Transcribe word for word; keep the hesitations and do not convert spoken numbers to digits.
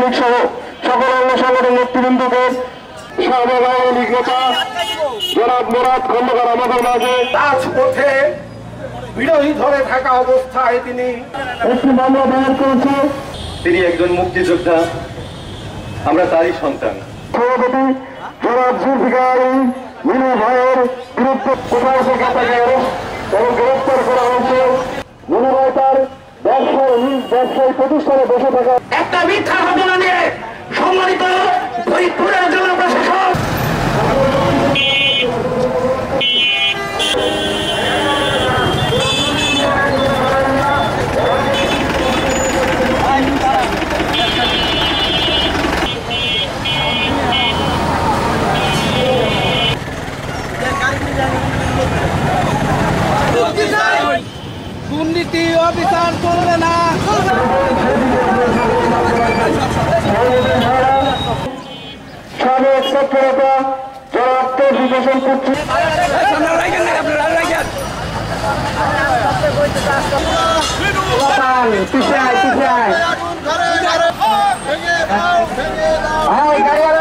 লীগ সহ সকল অঙ্গ সংগঠন নেতৃবৃন্দকে শাহবাগ আওয়ামী লীগ নেতা জনাব মুরাদ খন্দকার আমাদের মাঝে রাজপথে বিরোধী ধরে থাকা অবস্থায় তিনি একটি মামলা দায়ের করেছে। তিনি একজন মুক্তিযোদ্ধা, আমরা তারই সন্তান। সভাপতি জনাব জুলফিকার মিনু ভাইয়ের বিরুদ্ধে কোথাও থেকে তাকে এবং গ্রেপ্তার করা হয়েছে। মিনু ভাই তার ব্যবসায় নিজ ব্যবসায়ী প্রতিষ্ঠানে বসে থাকা একটা মিথ্যা ঘটনা নিয়ে সম্মানিত ফরিদপুরের জেলা প্রশাসক দুর্নীতি অবিচার চলবে না। সাবেক সক্রিয়তা জনাব তৌফিক হোসেন কুচ্ছি পিছায় পিছায়